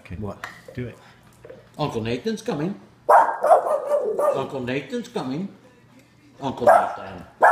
Okay. What? Do it. Uncle Nathan's coming. Uncle Nathan's coming. Uncle Nathan.